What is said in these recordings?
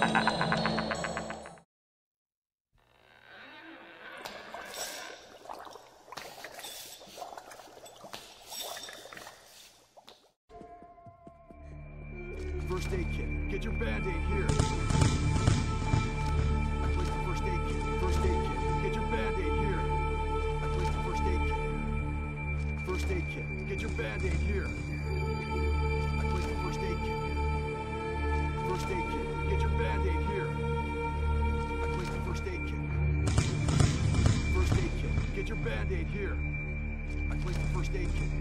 First aid kit. Get your band-aid here. I placed the first aid kit. First aid kit. Get your band-aid here. I placed the first aid kit. First aid kit. Get your band-aid here. I placed the first aid kit. First aid kit. Get your band-aid here. I placed the first aid kit. First aid kit. Get your band-aid here. I placed the first aid kit.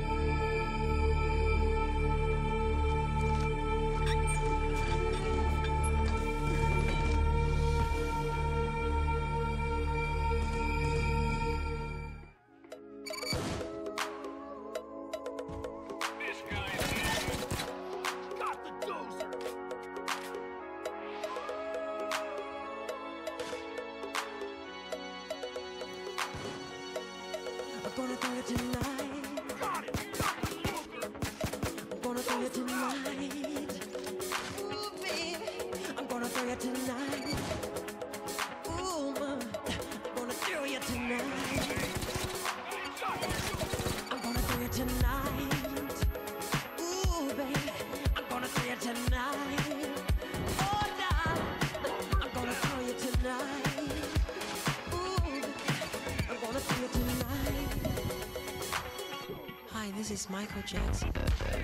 I'm gonna do it tonight. Got it. I'm gonna do it tonight. Ooh, baby, I'm gonna do it tonight. Ooh, I'm gonna do it tonight. I'm gonna do it tonight. Ooh, baby, I'm gonna do it tonight. Oh, nah, I'm gonna do it tonight. Ooh, I'm gonna do it tonight. Hi, this is Michael Jackson.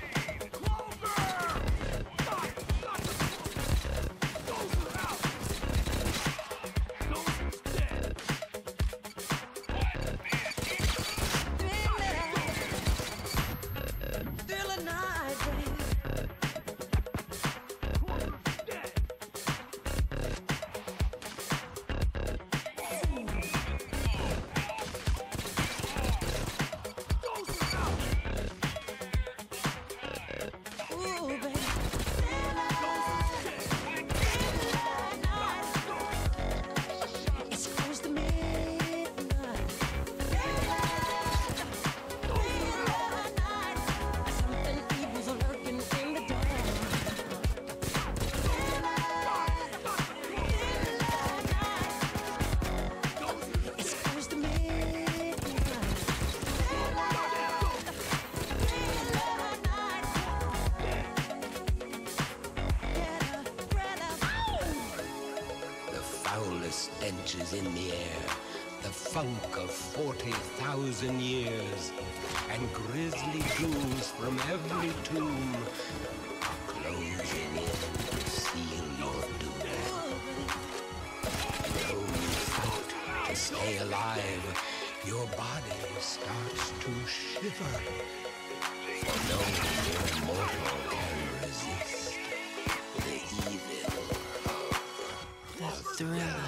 Stenches in the air, the funk of 40,000 years, and grisly ghouls from every tomb are closing in to seal your doom. Though you fight to stay alive, your body starts to shiver, for no mere mortal can resist the evil of the thriller.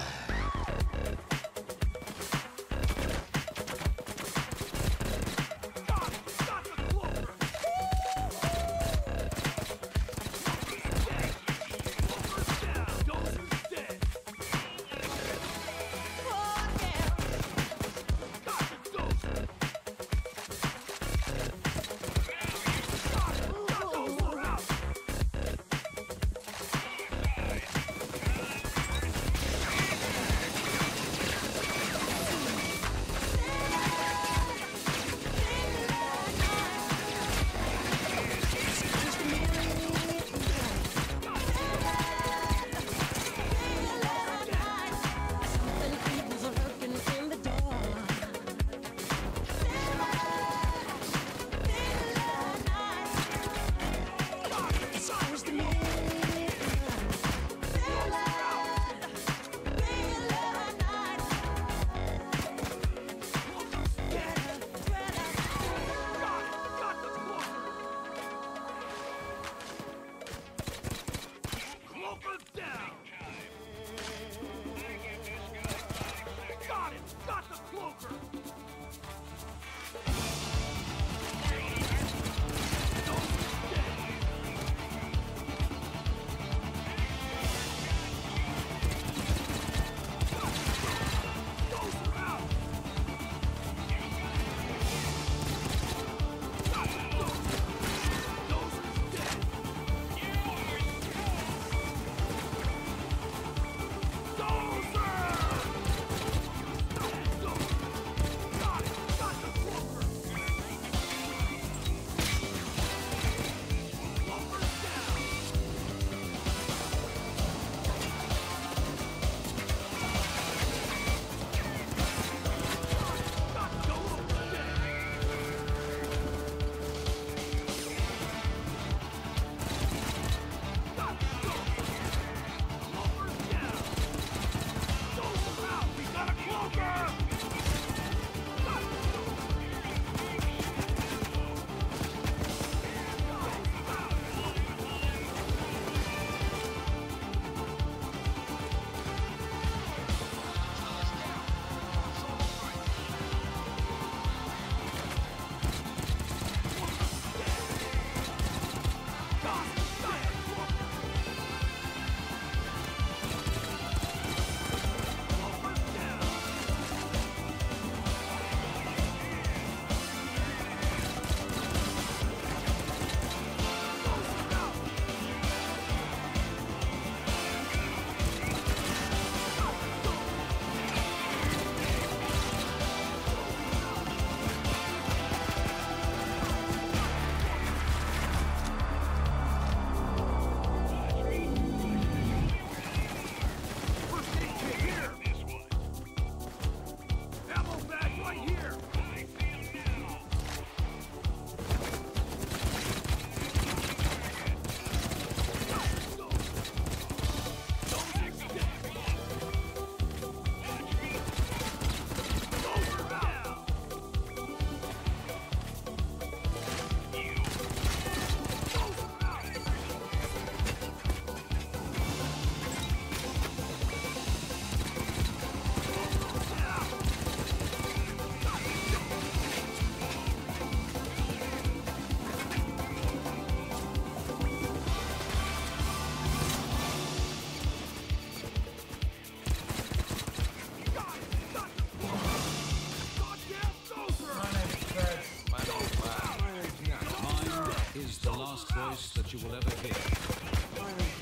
that you will ever hear. Mine is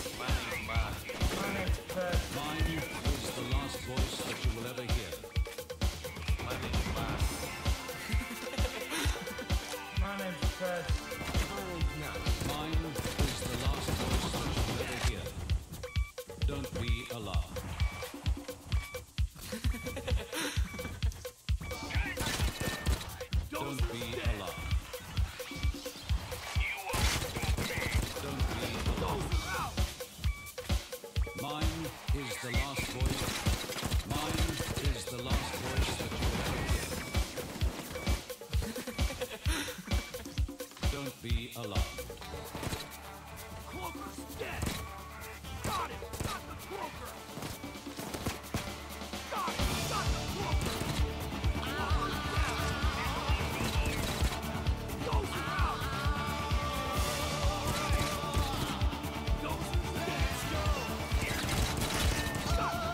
the last voice that you will ever hear. My name's Fred. Mine is the last voice that you will ever hear. Don't be alarmed. Don't be alarmed. Don't be alarmed. Mine is the last voice. Mine is the last voice that you will ever hear. Don't be alarmed. Cloaker's dead! Got it! Got the cloaker! Got it! Got the cloaker! Those are out! Those are dead! Got the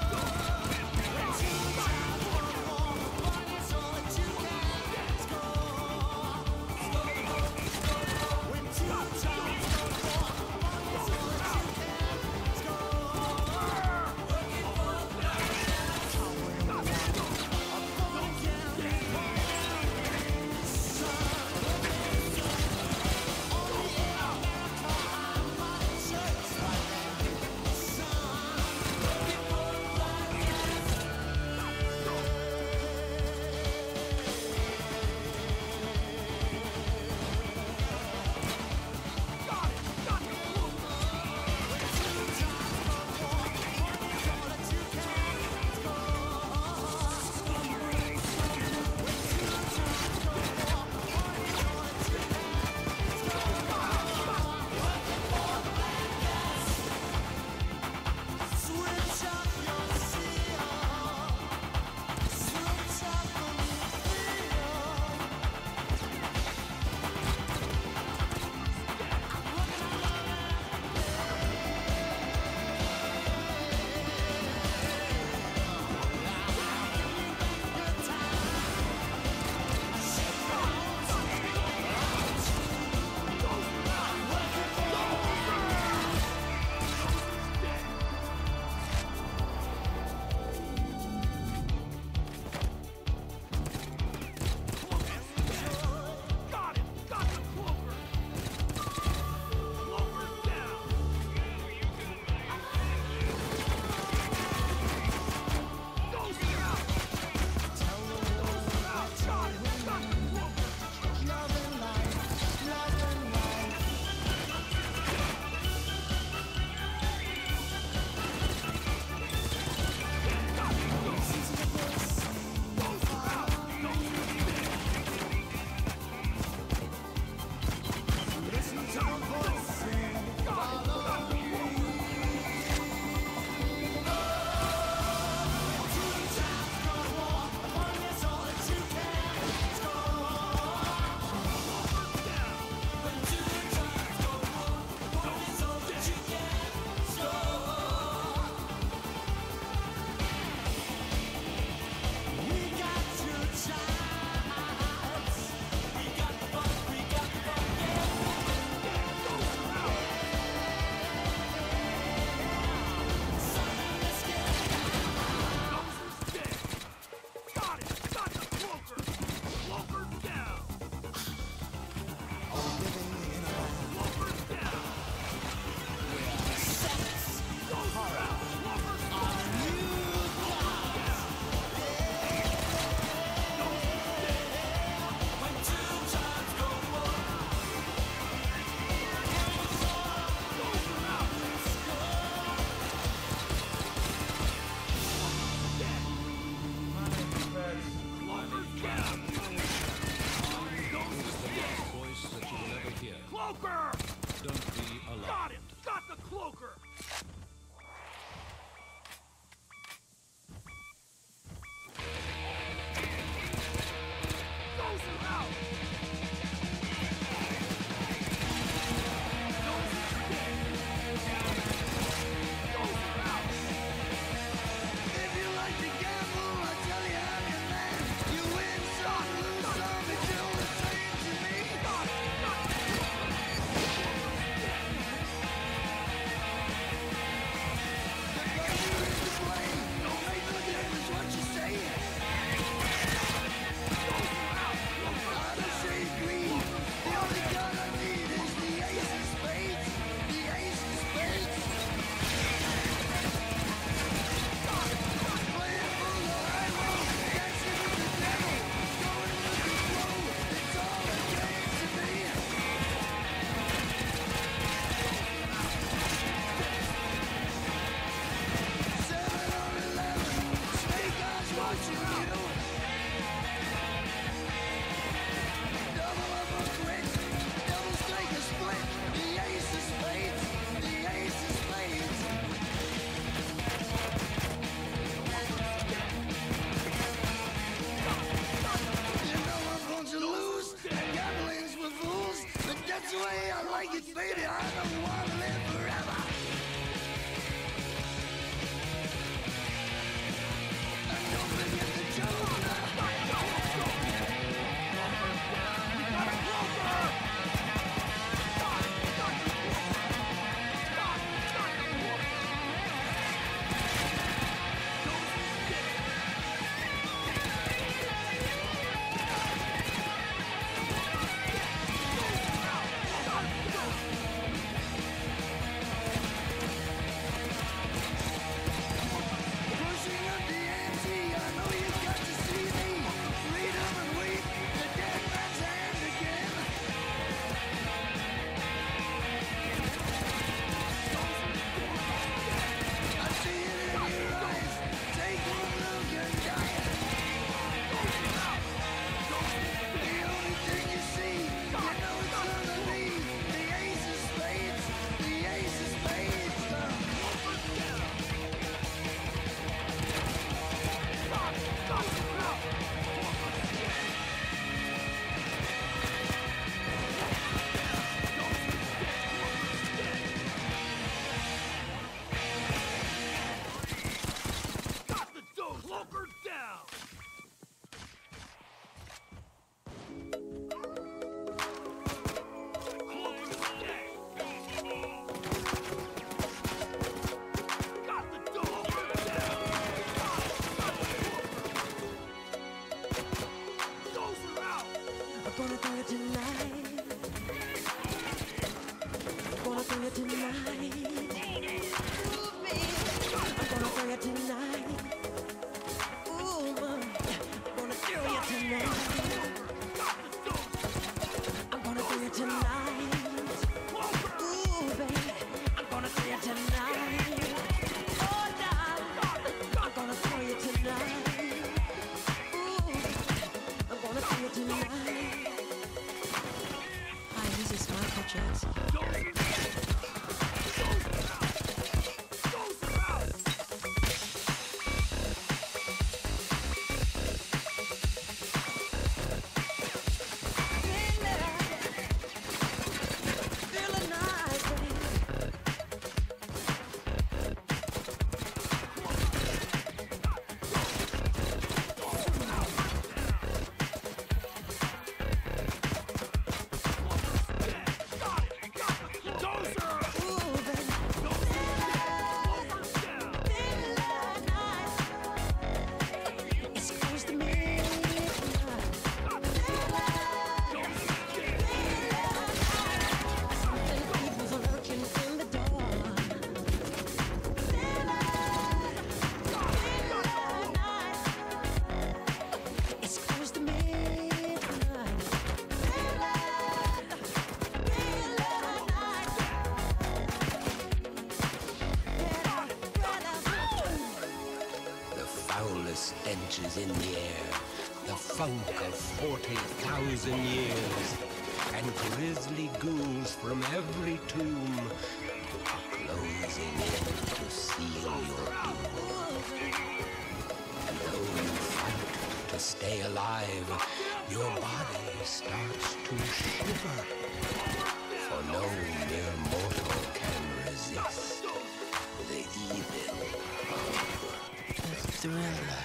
lawless stenches in the air, the funk of 40,000 years, and grisly ghouls from every tomb closing in to seal your doom. And though you fight to stay alive, your body starts to shiver, for no mere mortal can resist the evil of the thriller.